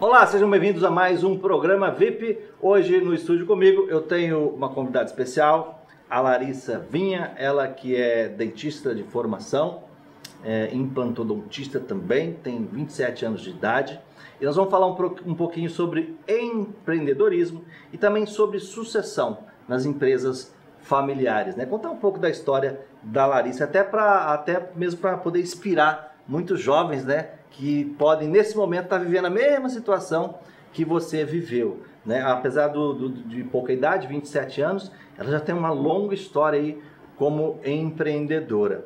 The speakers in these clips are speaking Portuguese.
Olá, sejam bem-vindos a mais um programa VIP. Hoje no estúdio comigo eu tenho uma convidada especial, a Larissa Vinha, ela que é dentista de formação, implantodontista também, tem 27 anos de idade. E nós vamos falar um pouquinho sobre empreendedorismo e também sobre sucessão nas empresas familiares, né? Contar um pouco da história da Larissa, até mesmo para poder inspirar muitos jovens, né? Que podem, nesse momento, estar vivendo a mesma situação que você viveu, né? Apesar de pouca idade, 27 anos, ela já tem uma longa história aí como empreendedora.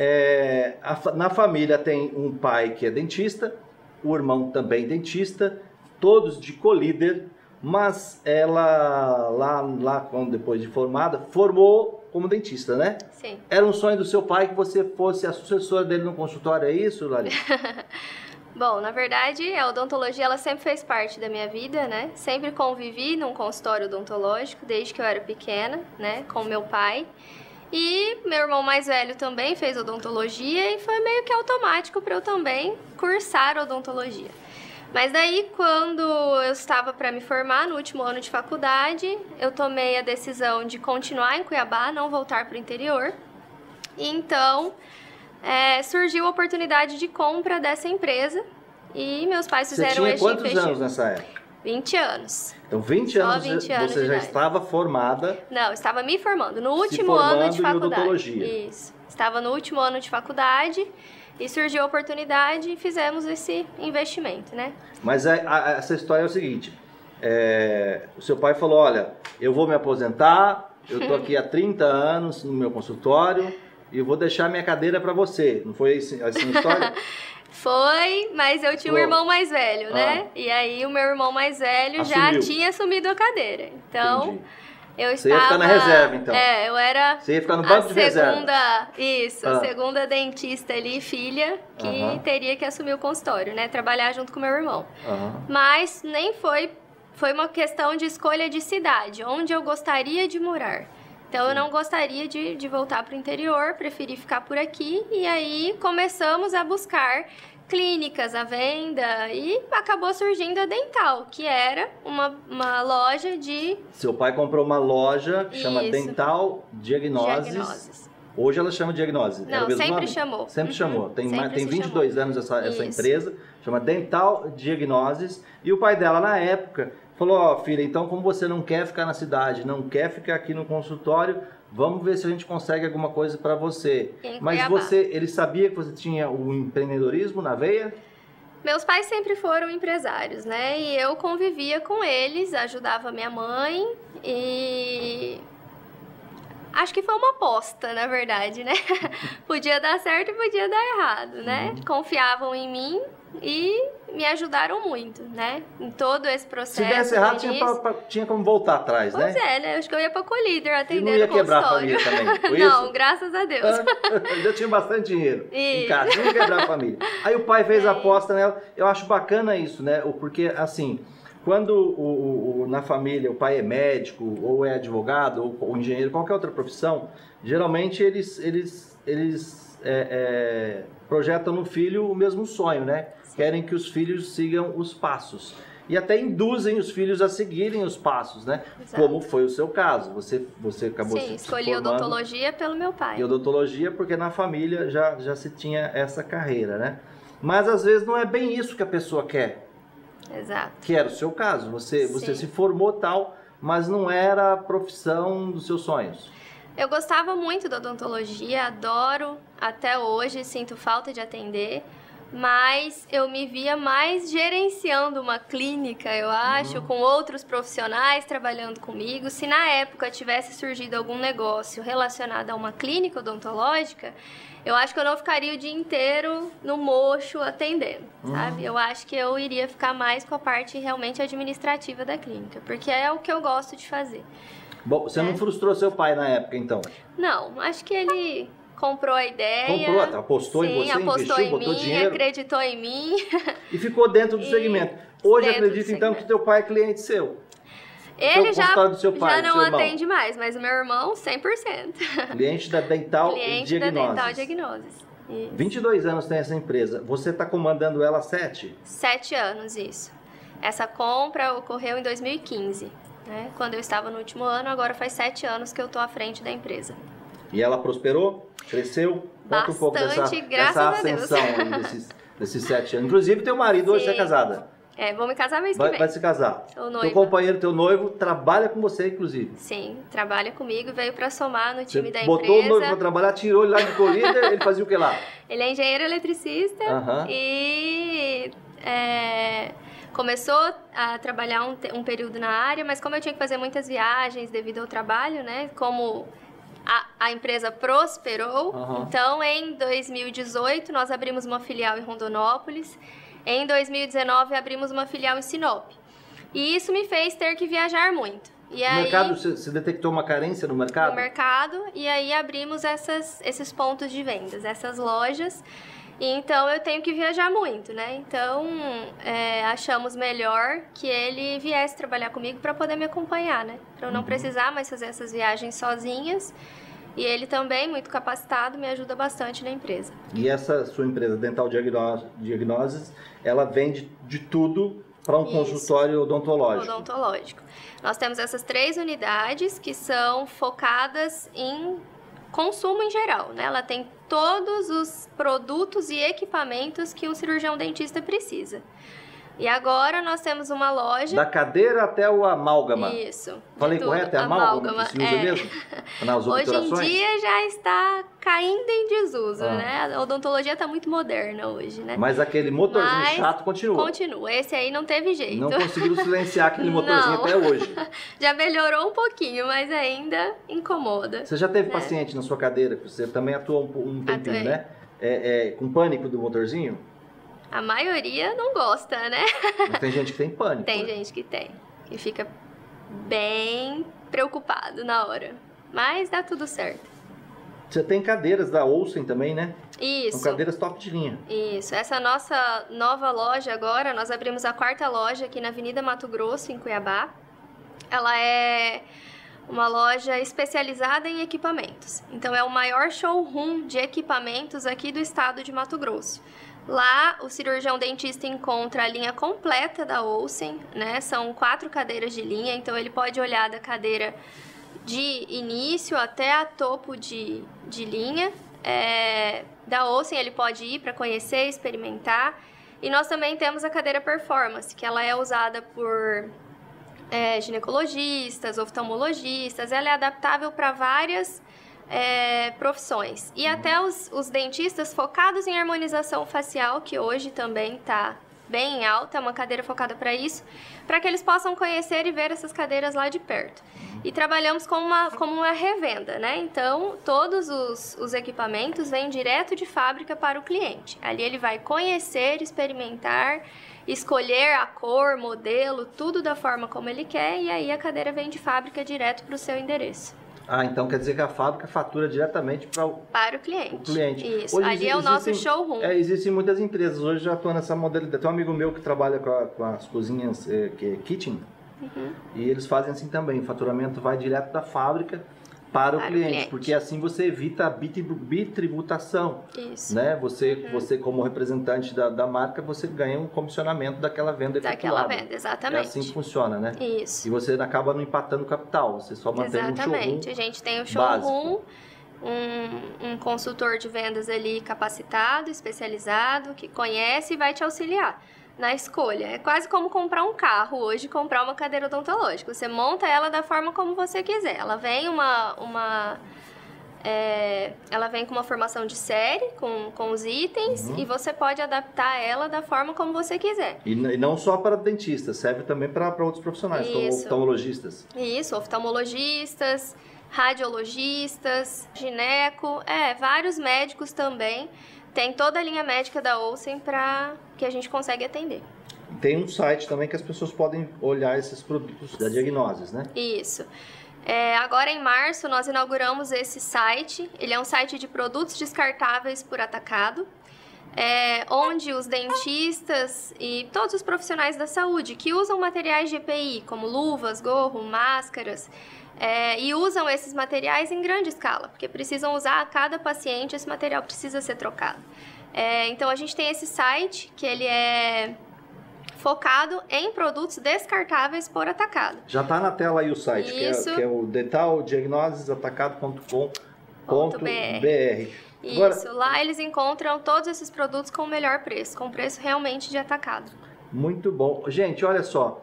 Na família tem um pai que é dentista, o irmão também dentista, todos de colíder, mas ela, depois de formada, formou como dentista, né? Sim. Era um sonho do seu pai que você fosse a sucessora dele no consultório, é isso, Larissa? Bom, na verdade, a odontologia ela sempre fez parte da minha vida, né? Sempre convivi num consultório odontológico, desde que eu era pequena, né? Com meu pai. E meu irmão mais velho também fez odontologia e foi meio que automático para eu também cursar odontologia. Mas daí, quando eu estava para me formar, no último ano de faculdade, eu tomei a decisão de continuar em Cuiabá, não voltar para o interior. E então, surgiu a oportunidade de compra dessa empresa e meus pais fizeram este investimento. Você tinha quantos anos nessa época? 20 anos. Então, 20 anos você já estava formada? Não, estava me formando, no último ano de faculdade. Em odontologia. Isso. Estava no último ano de faculdade e surgiu a oportunidade e fizemos esse investimento, né? Mas essa história é o seguinte, o seu pai falou, olha, eu vou me aposentar, eu tô aqui há 30 anos no meu consultório e eu vou deixar minha cadeira para você. Não foi assim a história? Foi, mas eu tinha um irmão mais velho, né? E aí o meu irmão mais velho já tinha assumido a cadeira. Então, entendi. Eu Você ia ficar na reserva, então? Eu era Você ia ficar no banco de reserva? A segunda dentista ali, filha, que teria que assumir o consultório, né? Trabalhar junto com meu irmão. Mas nem foi uma questão de escolha de cidade, onde eu gostaria de morar. Então, eu não gostaria de voltar para o interior, preferi ficar por aqui. E aí, começamos a buscar clínicas à venda e acabou surgindo a Dental, que era uma loja de... Seu pai comprou uma loja que chama Dental Diagnoses. Hoje ela chama Diagnoses. Não, sempre chamou. Sempre chamou. Tem 22 anos essa empresa, chama Dental Diagnoses. E o pai dela, na época, falou, ó, filha, então como você não quer ficar na cidade, não quer ficar aqui no consultório, vamos ver se a gente consegue alguma coisa para você. Mas ele sabia que você tinha o empreendedorismo na veia? Meus pais sempre foram empresários, né? E eu convivia com eles, ajudava minha mãe e... Acho que foi uma aposta, na verdade, né? Podia dar certo e podia dar errado, né? Confiavam em mim e me ajudaram muito, né? Em todo esse processo. Se desse errado, tinha como voltar atrás, né? Pois né? Acho que eu ia pra Colíder atendendo e não ia quebrar a família também, foi isso? Não, graças a Deus. Já tinha bastante dinheiro em casa, não ia quebrar a família. Aí o pai fez a aposta nela. Eu acho bacana isso, né? Porque, assim, quando na família o pai é médico, ou é advogado, ou engenheiro, qualquer outra profissão, geralmente eles projetam no filho o mesmo sonho, né? Querem que os filhos sigam os passos. E até induzem os filhos a seguirem os passos, né? Exato. Como foi o seu caso. Você acabou se formando. Escolhi odontologia pelo meu pai. E odontologia porque na família já se tinha essa carreira, né? Mas às vezes não é bem isso que a pessoa quer. Exato. Que era o seu caso. Você se formou tal, mas não era a profissão dos seus sonhos. Eu gostava muito da odontologia, adoro até hoje, sinto falta de atender. Mas eu me via mais gerenciando uma clínica, eu acho, com outros profissionais trabalhando comigo. Se na época tivesse surgido algum negócio relacionado a uma clínica odontológica, eu acho que eu não ficaria o dia inteiro no mocho atendendo, sabe? Eu acho que eu iria ficar mais com a parte realmente administrativa da clínica, porque é o que eu gosto de fazer. Bom, você não frustrou seu pai na época, então? Não, acho que ele... comprou a ideia. Comprou, apostou em você, investiu, botou dinheiro. Acreditou em mim. E ficou dentro do segmento. Hoje acredita então que teu pai é cliente seu. Ele já não atende mais, mas o meu irmão, 100%. Cliente da Dental Diagnoses. Cliente da Dental Diagnoses. Isso. 22 anos tem essa empresa. Você está comandando ela há 7? 7 anos, isso. Essa compra ocorreu em 2015, né? Quando eu estava no último ano, agora faz 7 anos que eu estou à frente da empresa. E ela prosperou? Cresceu? Conta um pouco dessa ascensão aí desses 7 anos. Inclusive, teu marido hoje é casada. Vou me casar mês que vem. Vai se casar. Sou noiva. Teu companheiro, teu noivo, trabalha com você, inclusive. Sim, trabalha comigo, veio para somar no time da empresa. Botou o noivo para trabalhar, tirou ele lá de Colíder, ele fazia o que lá? Ele é engenheiro eletricista e começou a trabalhar um período na área, mas como eu tinha que fazer muitas viagens devido ao trabalho, né, como a empresa prosperou, então em 2018 nós abrimos uma filial em Rondonópolis. Em 2019, abrimos uma filial em Sinop. E isso me fez ter que viajar muito. E no mercado, você detectou uma carência no mercado? No mercado, e aí abrimos esses pontos de vendas, essas lojas. E então, eu tenho que viajar muito, né? Então, achamos melhor que ele viesse trabalhar comigo para poder me acompanhar, né? Para eu não precisar mais fazer essas viagens sozinhas. E ele também, muito capacitado, me ajuda bastante na empresa. E essa sua empresa, Dental Diagnoses, ela vende de tudo para um consultório odontológico? Odontológico. Nós temos essas 3 unidades que são focadas em consumo em geral, né? Ela tem todos os produtos e equipamentos que um cirurgião dentista precisa. E agora nós temos uma loja... Da cadeira até o amálgama. Isso. Falei correto? É amálgama que se usa mesmo? Nas obturações? Hoje em dia já está caindo em desuso, né? A odontologia está muito moderna hoje, né? Mas aquele motorzinho chato continua. Continua. Esse aí não teve jeito. Não conseguiram silenciar aquele motorzinho até hoje. Já melhorou um pouquinho, mas ainda incomoda. Você já teve paciente na sua cadeira, que você também atuou um tempinho, né? Com pânico do motorzinho? A maioria não gosta, né? Mas tem gente que tem pânico. Tem gente que tem. Que fica bem preocupado na hora. Mas dá tudo certo. Você tem cadeiras da Olsen também, né? Isso. São cadeiras top de linha. Isso. Essa nossa nova loja agora, nós abrimos a 4ª loja aqui na Avenida Mato Grosso, em Cuiabá. Ela é uma loja especializada em equipamentos. Então, é o maior showroom de equipamentos aqui do estado de Mato Grosso. Lá, o cirurgião dentista encontra a linha completa da Olsen, né? São 4 cadeiras de linha, então ele pode olhar da cadeira de início até a topo de linha. Da Olsen ele pode ir para conhecer, experimentar. E nós também temos a cadeira Performance, que ela é usada por ginecologistas, oftalmologistas. Ela é adaptável para várias profissões. E até os dentistas focados em harmonização facial, que hoje também está bem alta, é uma cadeira focada para isso, para que eles possam conhecer e ver essas cadeiras lá de perto. E trabalhamos como uma revenda, né? Então, todos os equipamentos vêm direto de fábrica para o cliente. Ali ele vai conhecer, experimentar, escolher a cor, modelo, tudo da forma como ele quer, e aí a cadeira vem de fábrica direto para o seu endereço. Ah, então quer dizer que a fábrica fatura diretamente para o cliente. Isso, hoje ali é o nosso showroom. Existem muitas empresas, hoje já estou nessa modalidade. Tem um amigo meu que trabalha com as cozinhas, que é kitchen, e eles fazem assim também, o faturamento vai direto da fábrica para o cliente, porque assim você evita a bitributação. Isso. Né? Você como representante da marca, você ganha um comissionamento daquela venda efetuada. Daquela venda, exatamente. É assim que funciona, né? Isso. E você acaba não empatando capital, você só mantém um showroom. Exatamente. A gente tem o showroom, um consultor de vendas ali capacitado, especializado, que conhece e vai te auxiliar na escolha. É quase como comprar um carro hoje, comprar uma cadeira odontológica. Você monta ela da forma como você quiser. Ela vem ela vem com uma formação de série, com os itens, e você pode adaptar ela da forma como você quiser. E não só para dentistas, serve também para outros profissionais, como oftalmologistas. Isso, oftalmologistas, radiologistas, gineco, vários médicos também. Tem toda a linha médica da Olsen para que a gente consegue atender. Tem um site também que as pessoas podem olhar esses produtos da Diagnoses, né? Isso. Agora em março nós inauguramos esse site. Ele é um site de produtos descartáveis por atacado, onde os dentistas e todos os profissionais da saúde que usam materiais de EPI, como luvas, gorro, máscaras, e usam esses materiais em grande escala, porque precisam usar a cada paciente, esse material precisa ser trocado. Então a gente tem esse site, que ele é focado em produtos descartáveis por atacado. Já está na tela aí o site, que é o dentaldiagnosesatacado.com.br. Isso, lá eles encontram todos esses produtos com o melhor preço, com preço realmente de atacado. Muito bom. Gente, olha só,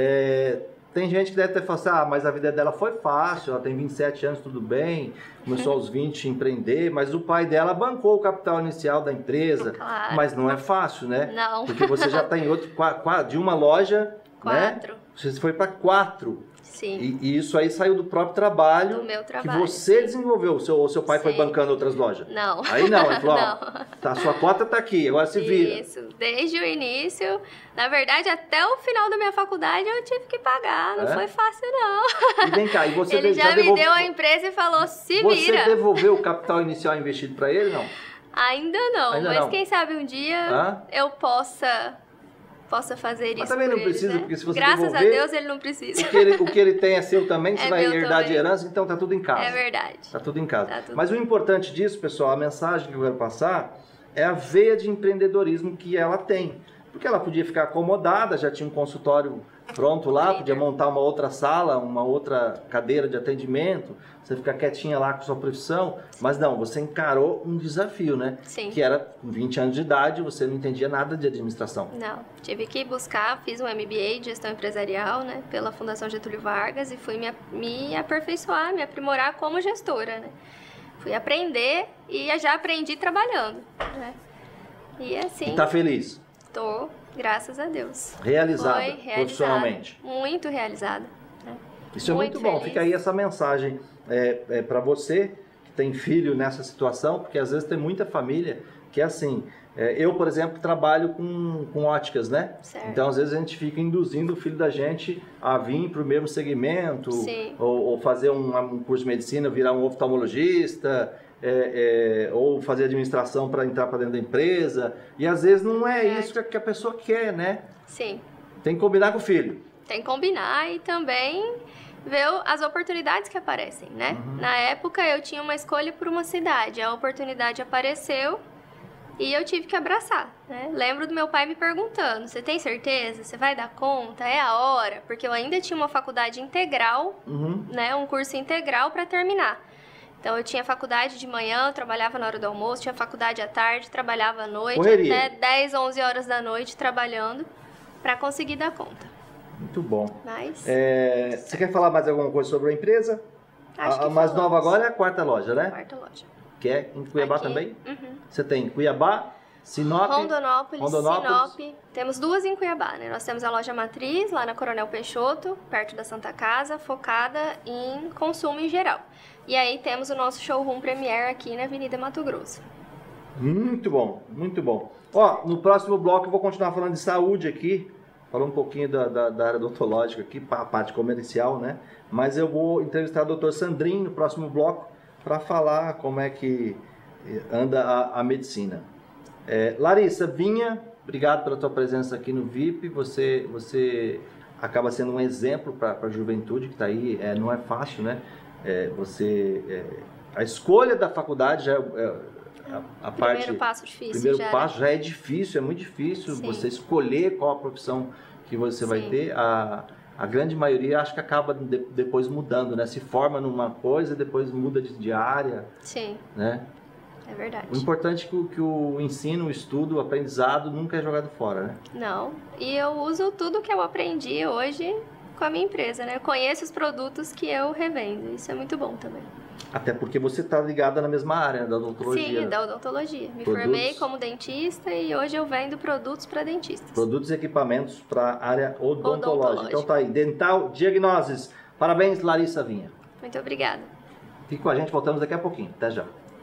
tem gente que deve ter falado assim, mas a vida dela foi fácil, ela tem 27 anos, tudo bem, começou aos 20 a empreender, mas o pai dela bancou o capital inicial da empresa, Claro. Mas não é fácil, né? Não. Porque você já está em outro, de uma loja, 4. né? Você foi para 4. Sim. E isso aí saiu do próprio trabalho, Do meu trabalho, que você sim. desenvolveu. O seu pai foi Sim. bancando outras lojas? Não. Aí não, ele falou, Não. tá, sua cota tá aqui, agora se vira. Isso, desde o início, na verdade, até o final da minha faculdade eu tive que pagar, não foi fácil não. E vem cá, e você Ele já me deu a empresa e falou, se vira. Você devolveu o capital inicial investido para ele, não? Ainda não, Ainda mas não. quem sabe um dia eu possa fazer isso. Mas também não por eles, precisa, né? porque se você Graças devolver, a Deus ele não precisa. o que ele tem é seu também, você É vai meu herdar de também. herança, então tá tudo em casa. É verdade. Tá tudo em casa. Tá tudo Mas o importante disso, pessoal, a mensagem que eu quero passar é a veia de empreendedorismo que ela tem. Porque ela podia ficar acomodada, já tinha um consultório pronto lá, podia montar uma outra sala, uma outra cadeira de atendimento, você ficar quietinha lá com sua profissão, mas não, você encarou um desafio, né? Sim. Que era com 20 anos de idade, você não entendia nada de administração. Não, tive que buscar, fiz um MBA de gestão empresarial, né, pela Fundação Getúlio Vargas e fui me aperfeiçoar, me aprimorar como gestora, né? Fui aprender e já aprendi trabalhando, né? E assim... E tá feliz? Tô, graças a Deus. Realizada, Foi realizada, profissionalmente. Muito realizada. Né? Isso é muito bom. feliz. Fica aí essa mensagem para você que tem filho nessa situação, porque às vezes tem muita família que é assim. Eu, por exemplo, trabalho com óticas, né? Certo. Então, às vezes, a gente fica induzindo o filho da gente a vir para o mesmo segmento, Sim. ou fazer um curso de medicina, virar um oftalmologista, ou fazer administração para entrar para dentro da empresa. E às vezes não é isso que a pessoa quer, né? Sim. Tem que combinar com o filho. Tem que combinar e também ver as oportunidades que aparecem, né? Na época eu tinha uma escolha por uma cidade, a oportunidade apareceu e eu tive que abraçar, né? Lembro do meu pai me perguntando, você tem certeza? Você vai dar conta? É a hora? Porque eu ainda tinha uma faculdade integral, né? Um curso integral para terminar. Então eu tinha faculdade de manhã, eu trabalhava na hora do almoço, tinha faculdade à tarde, trabalhava à noite, Correria. até 10, 11 horas da noite trabalhando para conseguir dar conta. Muito bom. Mas... Você quer falar mais alguma coisa sobre a empresa? Acho que A mais falamos. nova agora é a quarta loja, né? Quarta loja. Que é em Cuiabá Aqui. também? Uhum. Você tem Cuiabá, Sinop, Rondonópolis, Sinop. Temos duas em Cuiabá, né? Nós temos a loja matriz, lá na Coronel Peixoto, perto da Santa Casa, focada em consumo em geral. E aí temos o nosso showroom Premier aqui na Avenida Mato Grosso. Muito bom, muito bom. Ó, no próximo bloco eu vou continuar falando de saúde aqui, falar um pouquinho da área odontológica aqui, a parte comercial, né? Mas eu vou entrevistar o Dr. Sandrinho no próximo bloco para falar como é que anda a medicina. Larissa Vinha, obrigado pela tua presença aqui no VIP. Você acaba sendo um exemplo para a juventude que está aí. Não é fácil, né? A escolha da faculdade já a parte. Primeiro passo difícil. Primeiro passo já é difícil, é muito difícil. Sim. Você escolher qual a profissão que você vai ter. A grande maioria acho que acaba depois mudando, né? Se forma numa coisa e depois muda de área. Sim. Né? É verdade. O importante é que o ensino, o estudo, o aprendizado nunca é jogado fora, né? Não. E eu uso tudo que eu aprendi hoje com a minha empresa, né? Eu conheço os produtos que eu revendo. Isso é muito bom também. Até porque você está ligada na mesma área, né? Da odontologia. Sim, da odontologia. Me Produtos. formei como dentista e hoje eu vendo produtos para dentistas. Produtos e equipamentos para a área odontológica. Odontológica. Então tá aí, Dental Diagnoses. Parabéns, Larissa Vinha. Muito obrigada. Fique com a gente, voltamos daqui a pouquinho. Até já.